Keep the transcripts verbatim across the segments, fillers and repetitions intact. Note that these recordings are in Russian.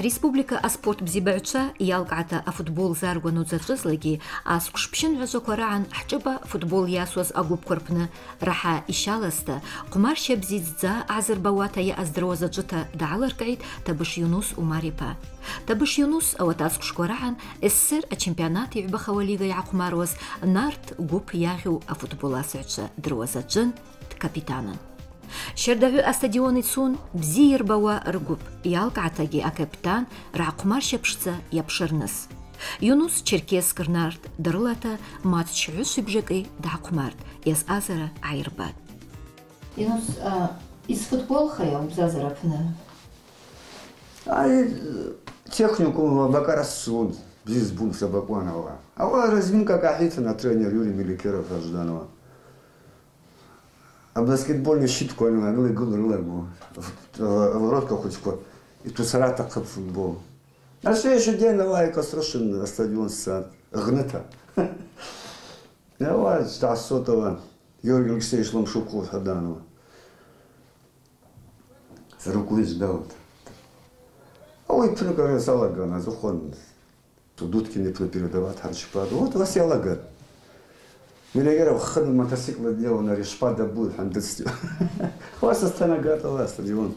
Республика аспорт бзибаюча ялгата а футбол заргвану зацвызлаги а скушпшин разокоран хчыба футбол ясуаз агуб корпны раха ишаласта кумарша бзидза азербавата я аздроза джита дааларкаид табыш Юнус умарипа. Табыш Юнус аватас кушкоран эссер а чемпионат юба хавалига яқумароз нарт губ яху а футболасыча дроза джин капитанын. Шердавю а стадионы цун бзир бауа ргуб, ялгатаги а капитан рақмар шепшца япшырныс. Юнус Черкес кырнард дырлата матч үсүбжеги дақмард, яз азара айрбад. Юнус, из футбол хаял бзазарапны? Ай, техникум Бакарасуд, бзиз бун Сабакуанова. А вот развинка кахитана тренер Юрий Меликеров Ажданова. А баскетбольный щит кону, а ну и гулы в ротка хоть ко, и тусарата как футбол. На следующий день давай кострошин на стадион с гнета. Давай Стасотова, Георгий Алексеевич Ломшуков Аданова. С рукой сдал. А ой, прикольно салагана, захон. Дудки не передавать харчпаду. Вот вас я лагат. Миллигеров ходил мотоцикл делал на решпада будет хандестью. Хваса стана готова стадион.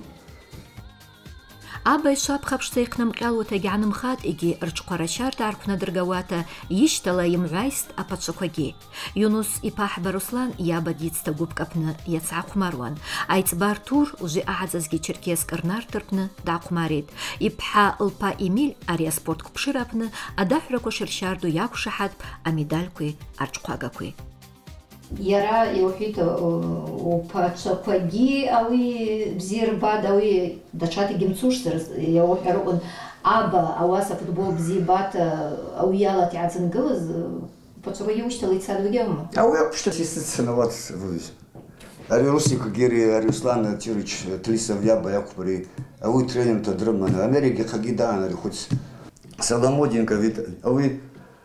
Абай шап хапштайк намкал ватагянам хат иги рчкарашар таркуна дыргавата иштала имвайст апатшакаги. Юнус и Пахба Руслан ябадитста губкапна яцакумарван. Айтбар тур уже аазазги Черкес карнар тырпны дакумарит. Ипха Лпа Эмиль ария спорт купширапны адахрако шершарду якушахат а медалькуи арчкагакуи. Яра йохита упачакаги, ави бзирбад, ави дачати гимцушсерс, я охерон аба, аваса футбол бзибата, ауяла тиаценгылыз, почему я учила лица другим? А вы что естественно вот вы. Ари Русик Гери, Ари Руслан Тирич, Тлисов Яба Якупри, а вы тренер то Дрыман, Америки Хагидан, Ари хоть Соломоденко, а вы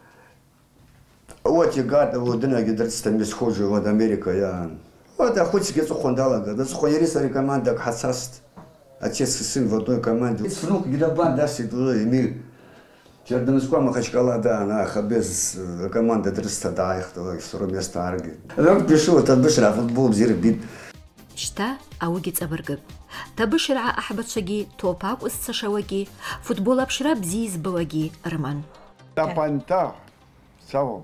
вот и гад, вот дынаги драться там схожи, вот Америка, я. Вот а хоть где-то хондала, да, схожириса команда Хасаст, отец и сын в одной команде. Внук Гидабан, да, Сидулы, Эмиль. Черденского Махачкала, да, она без команды драться, да, их второе место Арги. Я пришел, это бешра футбол зирбит. Шта аугиц абыргып. Табышра ахбатшаги топак уссашаваги, футбол абшра бзиз баваги роман. Тапанта, сау.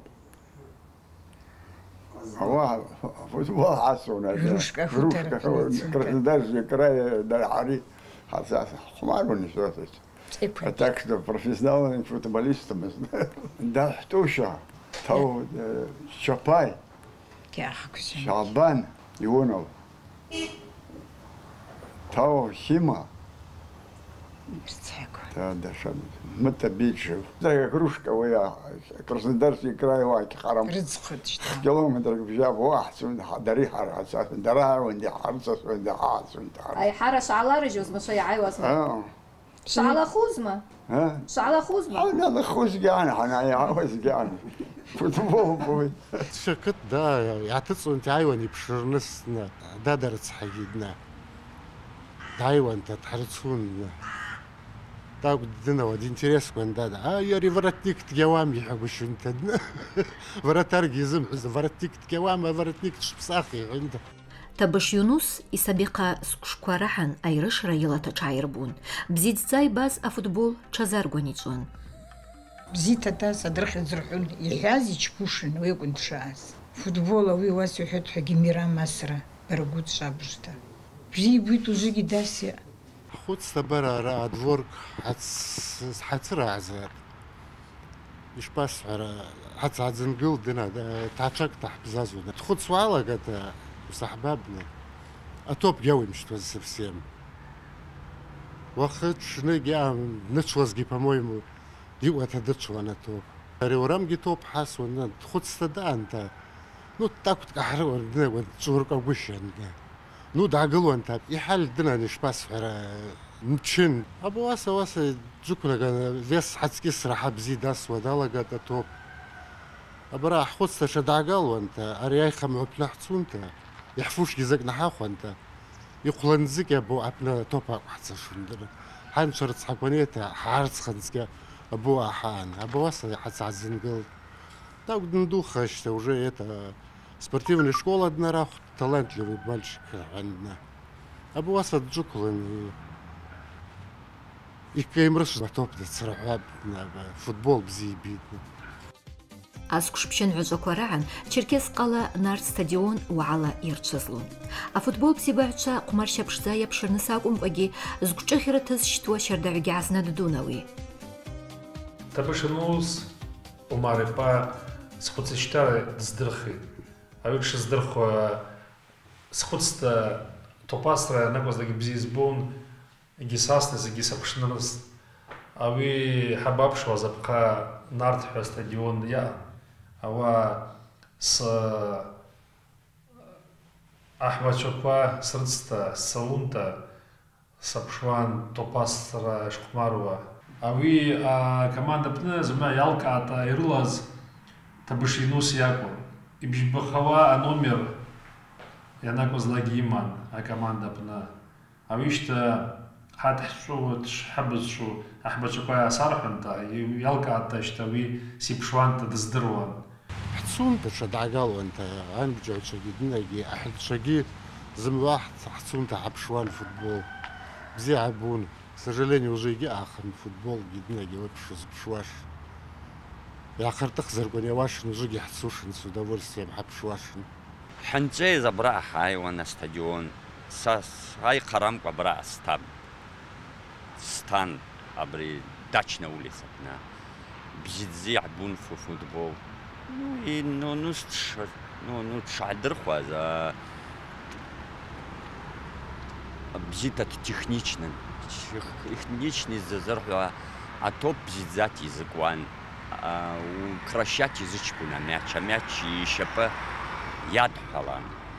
هو فوتبول حسون روشكا روشكا Краснодарский край дарари حساس حمار ونسوتش так что профессиональным футболистом да توشا تو شاباي شعبان يونو تو хима да да шан متى بيتشوف ده كروشكا ويا Краснодарский край واكي حرام كيلومتر بجاب واحد سون دري حرس درا وندي حرس وندي حاس وندي حرس اي حرس على رجوز مش عايز اه شعلا خوزمه ها شعلا خوزمه انا خوز يعني انا عاوز يعني فوتبول بوي شكت دا يعتصو انت عايوني بشرنسنا دا درس حقيدنا دايوان تتحرسون так дина вот интерес куда да а я воротник тгевам я хочу انت воротар гизм воротник тгевам воротник шпсахи انت Табыш Юнус и сабиqa скушкуарахан айрышра елата чайрбун бзидзай баз а футбол чазаргоничон бзита та садрах зрхун язи чпушин векун шас футбола ви вас юхет хагимира масра برغوت شابشتا بزي بيتو زيجي داسيا خود استبرا را دورك حتسرع عزار مش بس على حتى عزنقل دنا تعشق تحت بزازونا خود سؤالة قد صحبابنا أتوب جوي مش توزع всем وقت شنو جا نتشوز جي по-моему ديو أتدرشوا أنا توب ريورام جي توب حاس ونا خود استدا أنت نو تاكل كحرو دنا وتشورك أبوش عندنا نو دعقلو أنت يحل دنا نش بس على نتشن أبو واسا واسا جوكنا كان فيس حتى صراحة بزيد أسود هلا قد توب أبرا خود استش دعقلو أنت أرياي خم بنحتسو أنت يحفوش جزاك نحاخو أنت يقول نزك يا أبو أبنا توب حتى شو ندرا حان شرط حكونية حارس خنسكا أبوها حان أبوها حتى عزنقل так ندوخش уже это спортивная школа одна рах талантливый мальчик عندنا أبو واسط جوكلن يكيمرش بطوبة صراحة فوتبول بزي بيتنا أسكشبشن عزوك ورعن تشركيز قال نار ستاديون وعلى يرتشزلون أفوتبول بزيبعتشا قمار شابشزايا بشر نساقم وجي زكوشا خيرتز شتوا شردع جعزنا دوناوي تبشنوز ومعرفة سخوتشتا زدرخي أويكش زدرخو سخوتستا توباسرا نقص دقي بزيزبون جيساسنس جيسابشنرس أوي حبابش وزبقى نارت حو ستاديون يا أو س أحمد شوكوا سرنستا سالونتا سبشوان توباسرا شكماروا أوي كماندا بنا زما يالكا تا يرلاز تبش ينوس ياكو يبش بخوا نومير يناكو زلاجيمان а команда بنا أويشتا حد حشو تحبز شو أحمد شوكوا صارحنتا يالكا تا يشتوي سيبشوان تدزدروان حتسون تشد عقال أنت عن بجو شقي دناجي أحد شقي زم واحد حتسون تحبشوان فوتبول بزي عبون к сожалению уже يجي آخر فوتبول دناجي وبشوز بشواش يا آخر تخزر قني واشن وزوجي حتسوشن с удовольствием حبشواشن حنجي زبرا هاي وانا ستاديون ساس هاي قرام قبرا ستاب ستان أبري داتشنا وليسنا بزيد عبون في فوتبول نو إنه نستش نو نو تشعدر خوازا بزيد تكنيشنا техничный зазорла, а топ бзидзат языкван, укращать язычку на мяч, а мяч еще по яд халан.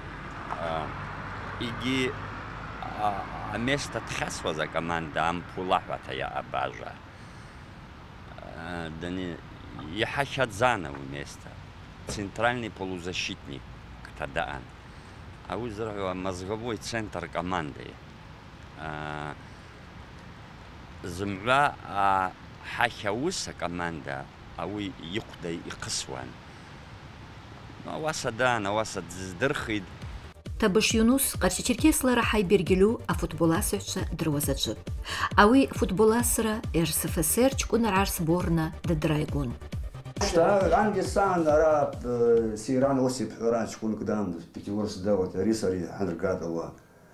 Иги а место тхасва за команда ампулахвата я абажа. Да не я хачат заново место. Центральный полузащитник Тадаан. А узрова мозговой центр команды. زمرا حكاوس كماندا أو يقضي يقصوان واسدان واسد زدرخيد تبش يونس قرش تركيسلا راح يبرجلو أفوتبولاسرش دروازجب أوي فوتبولاسرا إرسفسر تكون عرس بورنا ددرايجون عندي سان أراب سيران وسيب حوران تكون قدام بتورس دوت ريسري حنركات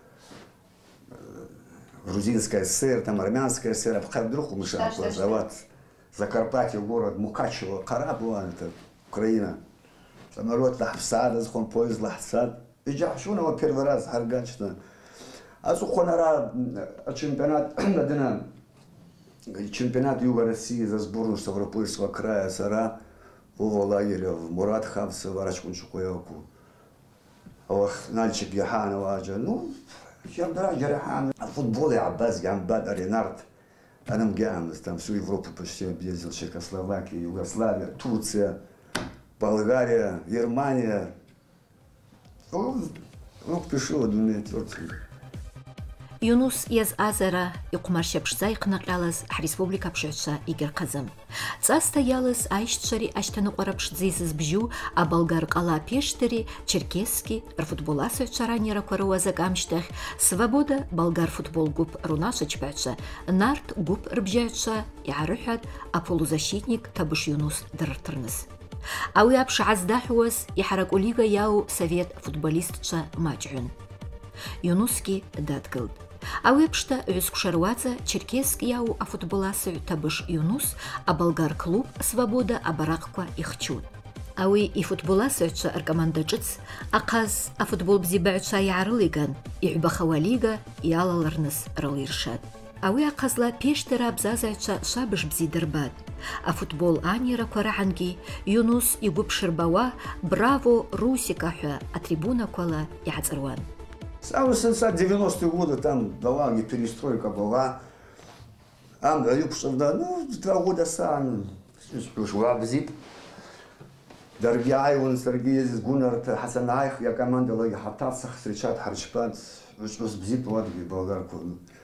грузинская ССР, там армянская ССР, а вдруг мышам завод Закарпатье, город Мукачево, Карабуан, это Украина. Самолет Лахсад, захон поезд Лахсад. И джахшуна первый раз харгачно. А сухонара чемпионат надена чемпионат Юга России за сборную Ставропольского края Сара в лагере в Муратхавце, Варачкунчукуевку. Ох, Нальчик Яханова, ну. شام درا جرحان الفوتبول يا عباس قام بادر ينارد انا مقامز там всю Европу почти объездил Чехословакия, Югославия, Турция, Болгария, Германия. Ну, пишу одну тёрцу. يونس يز آزرا يقمر شبشزاي قنقلالز حريسبوبليكا بشعشا إيجر قزم تساستا يالز عايشت شري أشتنو قربش زيزز بجو أبالغار قلا بيشتري تشركيسكي رفوتبولاسو تشاراني راكوروا زاقامشتخ свобода болгар футбол губ рунашыч бәтші нарт губ рбжәтші яғарыхад аполузащитник табыш Юнус дырыртырныз. Ауи апш аздахуаз яхарак улига яу совет футболистча матчун. Юнуски дадгылд. Ауи апшта үскушаруаза черкесск яу афутболасы табыш Юнус, а болгар клуб свобода абараққва ихчун. Ауи и футболасыча аркамандачыц, ақаз афутбол бзибәтші яғарылыган, иғба хавалига ялаларныз ралыршад. Ауи ақазла пештера абзазача шабыш бзидырбад. А футбол анира квараханги Юнус игуб шырбауа браво Русика хя, а трибуна кола яцарван. С девяностые годы там была не перестройка была. Ам Юпшевда, ну, два года сам, шла бзип. Дорогие он Сергей Гуннар Хасанаих, я команда лаги хататься встречать харчпад, что бзип ладги болгарку.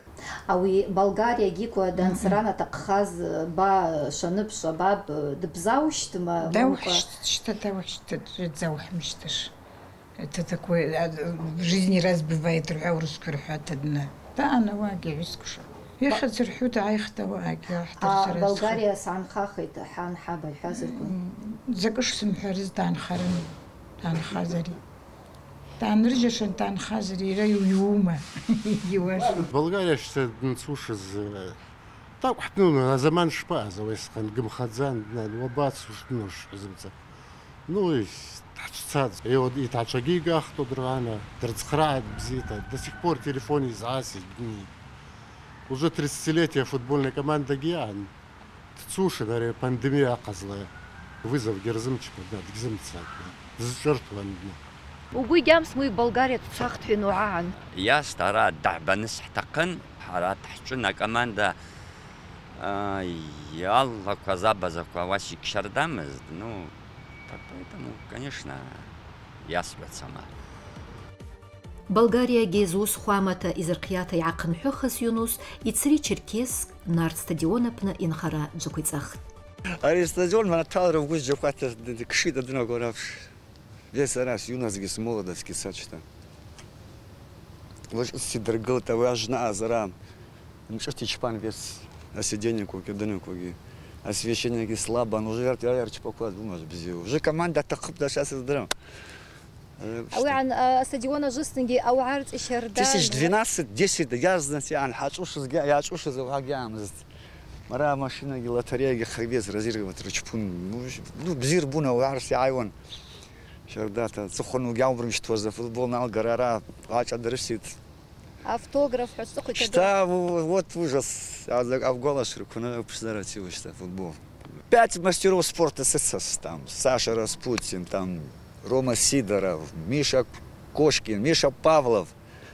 أوي بلغاريا جيكو دان سرانا تقخاز با شنب شباب دبزاوش تما دوحش что-то دوحش تزوح مشتش. Это такое в жизни раз бывает рухау рускурхат одна. Да она واقع вискуша. يا خزر حوت عايخته واقع حتى بلغاريا سان خاخيت حان حابة حازركم. زكش سمحرز تان خرن تان خازري. تان رجشن تان خازري رايو يوما يواش. بلغاريا شت نسوش ز так حتنو زمان شبا زويس خن قم خزان الوبات وش نوش زمت. Ну и тачцад. И вот и тачагига хто драна, трцхрад бзита. До сих пор телефон из Аси дни. Уже тридцатилетие футбольной команды Гиан. Цуши, наверное, пандемия оказала. Вызов герзымчика, да, гзымца. Зачертван. وقوي جامس مي بلغاريا تصاخت في نوعان. يا ستارا دعبة نسحتقن حرات تحجنا كمان دا يالله كذابة زكوا واشي كشردامز. Ну, поэтому, конечно, я свет сама. بلغاريا جيزوس خوامتا إزرقياتا يعقن حوخس يونس يتسري تشركيسك نار ستاديونا بنا إنخرا جوكويت أخت. أري ستاديون من التالر وقوش جوكواتا كشيدا دنا قرافش. Весь раз юность с молодостью сочетан. Вот сидр гылта важна азарам. Ну что тичпан вес осиденнику киденнику ги. Освещение слабо, но уже ярче поклад думаешь без его. Уже команда так да сейчас издрам. أو عن استديونا جسنجي أو عرض إشردان. تسعة двенадцать десять я знаю عن حاجوش زجا я حاجوش زواج عامز. مرة ماشينا جي لاتريا جي خبيز رزير وترشبون ну بزير بونا وعرس عيون. شرداتا سخنوا جاوبر مش توزع فوتبول نال قرارا عاش أدرسيت. автограф حسوق كده. Что вот ужас. А в голос рукой представляете вы что футбол. Пять мастеров спорта СССР там Саша Распутин там. Рома Сидоров, Миша Кошкин, Миша Павлов,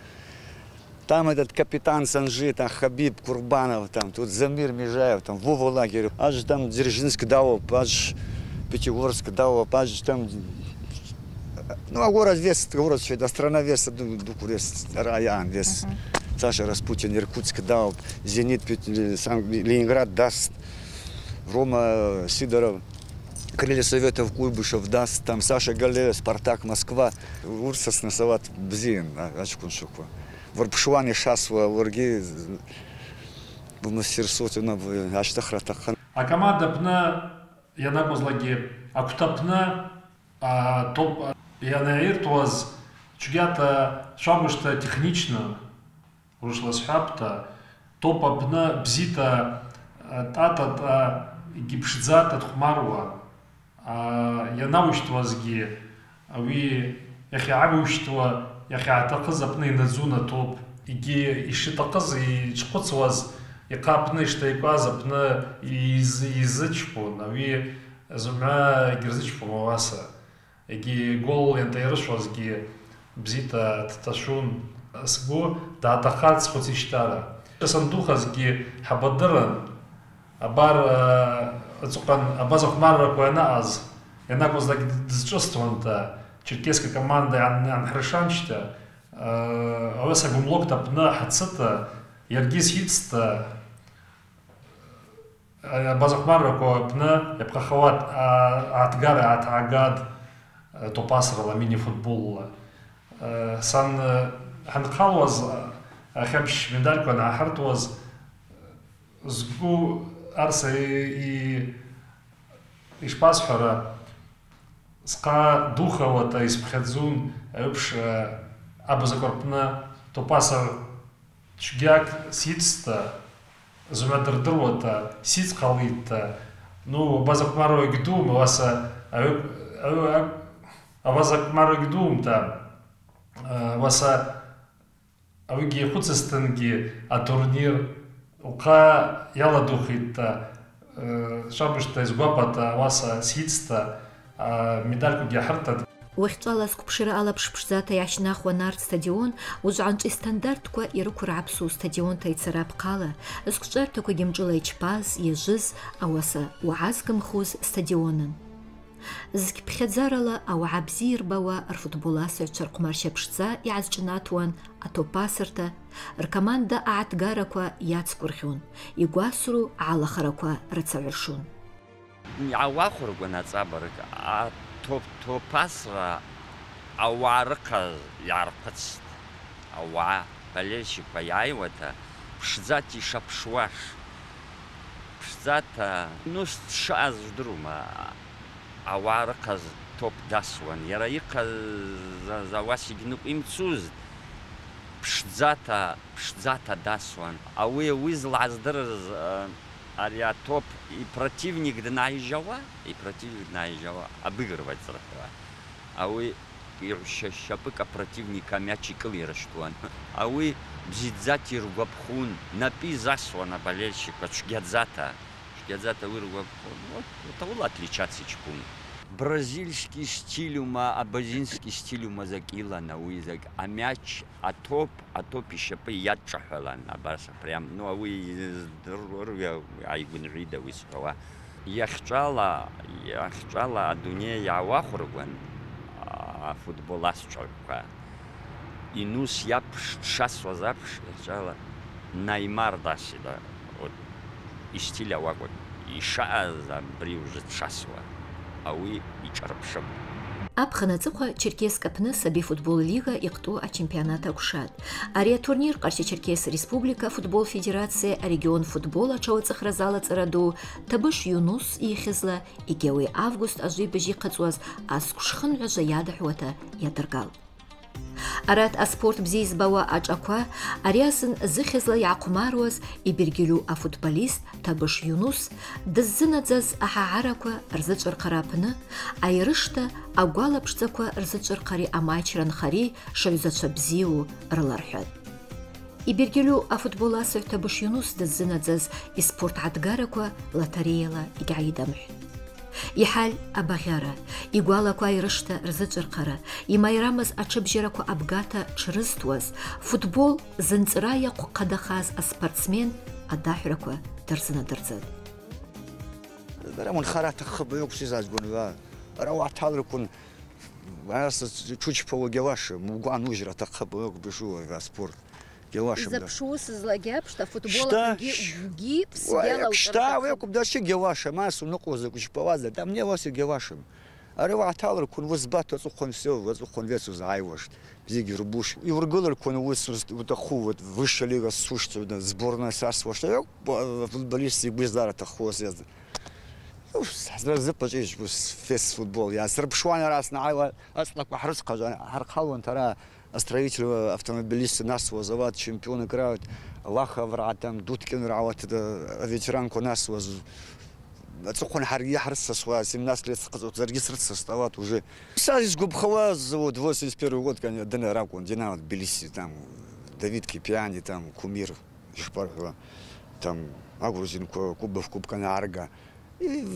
там этот капитан Санжи, там Хабиб Курбанов, там тут Замир Межаев, там Вова Лагерев, аж там Дзержинск дал, аж Пятигорск дал, аж там, ну а город вес, город что-то, страна вес, дуку вес, район вес, Саша Распутин, Иркутск дал, Зенит, Ленинград даст, Рома Сидоров. Крылья Советов Куйбышев даст, там Саша Галея, Спартак, Москва, Урсас Насават Бзин, Ачкуншуква. Варпшуани Шасва, Варги, в мастерстве на Аштахратахан. А команда пна, я на козлаги, а кто пна, а топ, я на иртуаз, чугята шабушта технично, ушла схапта, топа пна бзита, тата гипшидзата тхмарва. Я научтвазги, а вы яхи авучтва, яхи атакыз апны назуна топ, иги ишитакыз и чкоцваз, якапны штайказ апны изычпун, а вы зума гирзычпун маваса, иги гол янтайрышвазги бзита таташун сгу да атахат схоциштара. Сандухазги хабадыран, абар Цукан Абазов Марра Куэназ, я на козлак дисчувствован-то, черкесская команда Анхрышанчта, а вас агумлок-то пна хацата, Яргиз Хитста, Абазов Марра Куэпна, я пхахават Атгара Атагад, топасрала мини-футбола. Сан Ханхалваз, Хемш медальку на Ахартваз, сгу Арса и Ишпасхара ска духовата испхедзун эпш абазакорпна топасар чгяк ситста зумадырдырвата сиц калвитта ну базакмаро игдум васа абазакмаро игдумта васа авиги хуцестенги а турнир Ука яла духита, шабушта из гопата, васа ситста, медальку гяхарта. وإختلاس كبشرة على بشبشزاتا يعشناخ ونار ستاديون وزعنج استاندارد كوا يركو رعبسو ستاديون تيتسراب قالة اسكشار تكو جمجولا يجباز يجز أواسا وعازكم خوز ستاديونا زك بخدزارلا أو عبزير بوا الفوتبولا سيرتشر قمار شبشزا يعز جناتوان атопасырта, ркоманда ааҭгарақәа иацкәырхьон, игәасру алахарақәа рыцаҩыршон. Иаауахәыргәан аҵабырг, аҭоԥасра ауаа рыҟаз иаарԥыцт. Ауаа болельщикқәа иааиуата ԥшӡата ишаԥшуаш. Ԥшӡата нус дшааз жәдырума, ауаа рыҟаз топ дасуан, иара иҟаз ауас егьныҟә имцузт. Ԥшӡата, ԥшӡата дасуан. Ауи уи злааздырыз ари атоп ипротивник днаижьауа, ипротивник днаижьауа, абыгрывать зрыҳәауа. Ауи иҳәшьа шьапык апротивник амиач икылирышьҭуан. Ауи бзиаӡата иргәаԥхун, напы изасуан аболельщикқәа, цәгьаӡата. Цәгьаӡата уи ргәаԥхун. Вот аула отличаться иҷкәын. Бразильский стилюма, абазинский стилюма зак илан ауи зак амиач атоп, атоп ишьапы иадҿаҳәалан абас прям, ну ауи рҩа ааигәынҩит ауи зҳәауа. Иахьҿала, иахьҿала адунеи иаауахәыргәан афутбол асҵәақәа. Инус иаԥш дшасуаз аԥш иахьҿала Наимар дасит, истиль ауакәын. Ишааз абри ужы дшасуа. Ауи иҿарԥшып. Аԥхын аҵыхәа Черкесск аԥны саби футбол лига иҟтәу ачемпионат акәшат. Ари атурнир Ҟарча-Черкес Республика Футбол Федерациа арегион футбол аҽауаҵыхра залаҵара ду Ҭабыш Иунус ихьызла егьауи август ажәибжь иҟаҵуаз асқәшхынҳәаҿа иадаҳәуата иадыргалт. Арат аспорт бзиа избауа аҿақәа ари азын зыхьызла иаақәмаруаз ибергьылу афутболист Ҭабыш Иунус дыззынаӡаз аҳаҳарақәа рзыҿырхара аԥны аирышҭа агәалаԥшӡақәа рзыҿырхари амаҷра нхари шаҩзацәа бзиоу рыларҳәат. Ибергьылу афутбол асаҩ Ҭабыш Иунус дыззынаӡаз испорт-ҳаҭгарақәа лотереиала егьааидамҳәт. Иҳаль абаӷьара, игәалақәа аирышҭа рзыҿырхара, имаирамыз аҽыбжьарақәа абгата ҽрызҭуаз, футбол зынҵра иаҟәҟадахаз аспортсмен адаҳәрақәа дырзынадырӡат. Дара нхара аҭаххып иоуп сизаазгәынҩуа. Ара уаҳҭалрақәан чучԥауа гьауашым, угәан ужьра аҭаххып иоуп бышу аспорт. Изаԥшуысызлагьы аԥшта футбол аҟынгьы гьы ԥсгьала Шьҭа уи акәым дашьы гьауашым, ас уныҟәоз ушԥауазар, там мне уаси гьауашым. Ари уаҳҭалрақәан ус збаҭо аҵыхәан все, аҵыхәан вес узааиуашт, бзиагьы ирбуш. Иургыларқәан ус уҭаху, высшая лига сушьцәа, сборная сарсуашт, футболист игәы излараҭаххоз. Зыԥаҿ фес футбол, срыԥшуан ара снааиуа, аҵлақәа ҳрыцҟажан, ҳархалуан ара. Строители, автомобилисты нас завод, чемпионы играют, Лаха врат, там Дудкин врат, ветеранку нас воз. Отсюда харги харса свой, семнадцать лет зарегистрироваться стават уже. Сейчас Губхова завод, восемьдесят первый год, конечно, Дэн Раку, Динамо, Тбилиси, там Давид Кипиани, там Кумир, Шпархова, там Агрузин, Кубов, Кубка Нарга. И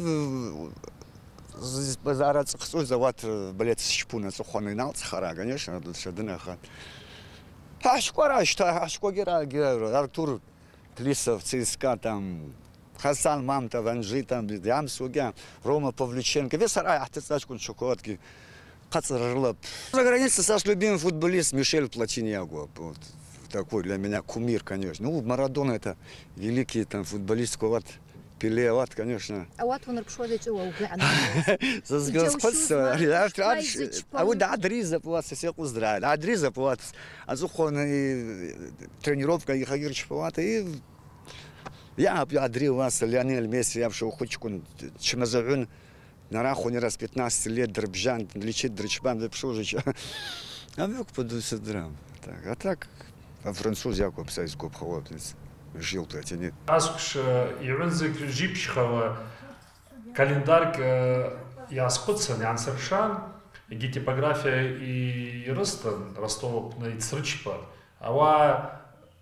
зараз хто завод, блядь, шпуна, сухоный нал, цхара, конечно, тут все дынаха. А шкора, что, а шкогера, Артур Тлисов, ЦСКА, там, Хасан Мамта, Ванжи, там, Ям Сугя, Рома Павлюченко, весь рай, а ты знаешь, кон шоколадки, Кацаржлап. За границей Саш любимый футболист Мишель Платиньяго, вот, такой для меня кумир, конечно. Ну, Марадона это великий там футболист, вот. Пеле, вот, конечно. А вот он рпшвадит его уган. Зазгосходство. А вот Адриза по вас все уздравили. Адриза по вас. А зухон и тренировка и Хагирч по вас и я Адрил вас Леонель Месси, я вшел хоть кун чем назовен на раху не раз пятнадцать лет дробжан лечит дрочбан впшел же. А век подуся драм. Так, а так а француз Якоб Сайс Губхова. Жил тут, нет. Аскуш Ивензик Жипшхова календарь я скотсан, я совершан, где типография и Ростон, Ростов на Ицрычпа, а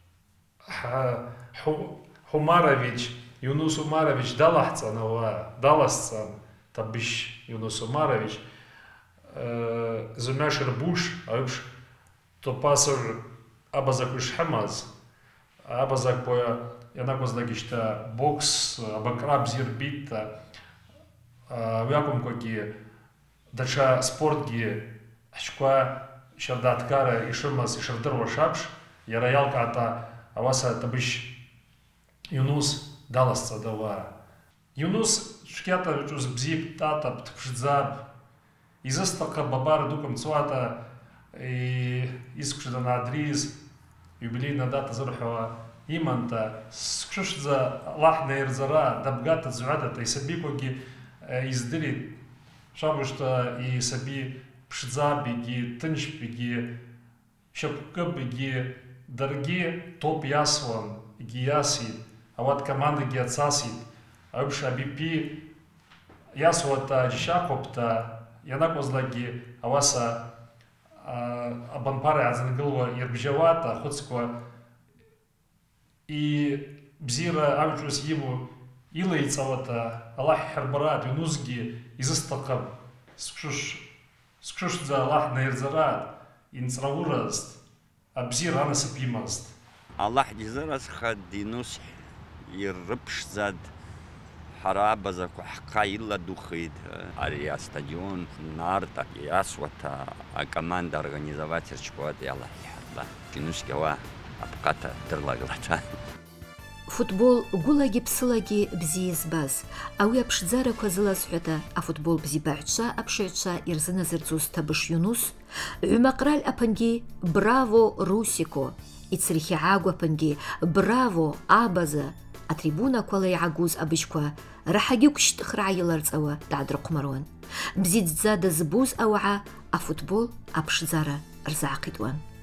Хумарович, Юнус Умарович Далахцан, а Даласцан, Табиш Юнус Умарович, Зумяшер Буш, а уж то пасор Абазакуш Хамаз. Абазак поя, я нагознagi что бокс, абакраб зирбита, вяком коки, дача спортги, ашква шардааткара ишымаз ишырдыруа шаԥш, иара иалкаата ауаса табышь Юнус далазҵада ауаа. Юнус цәгьата ҿус бзиа дтатап, дԥшӡап, изысҭахым абар дук мцуата искәшәа данаадриз юбилейна дата зырҳәауа иманта сқәшәышӡа Аллаҳ наирҵара дабгата ӡҩадата исабикәагьы издырит шабашта исаби ԥшӡап, егьи ҭынчп, егьи шьапкып, егьи даргьы топ иасуан, егьи иасит, ауат командагьы ацасит, аиԥш абипи иасуата џьшьахәыпта ианакәызлагьы ауаса абанԥара иааӡангылуа ирбжьауата ахәыцқәа ибзиара аҩҿас имоу илеиҵауата Аллаҳ иҳарбараат, Юнусгьы изысҭахым сқәшәышӡа Аллаҳ наирҵараат, инҵрауразт, абзиара анасыԥ имазт. Аллаҳ дизыразхад Юнус ирыԥшӡад ҳара абазақәа ҳхы иладухит, ари астадион нарта иасуата акоманда организоваторчкуат Аллаҳ иҳарба. Юнусгьы ауаа апҟата дырлагылата. Футбол гәылагьы ԥсылагьы бзиа избаз, ауи аԥшӡарақәа зылазҳәада афутбол бзиабаҳәцәа аԥшыҩцәа ирзыназырҵоз Ҭабыш Юнус, ҩ-Маҟраль аԥангьы браво Русико, Ицрихьаагә аԥангьы браво Абаза, атрибунақәала иаагоз абыжьқәа раҳагьы гәшьҭыхра иаларҵауа даадрыхәмаруан. Бзиаӡӡа дызбоз ауаа афутбол аԥшӡара рзаақәиҭуан.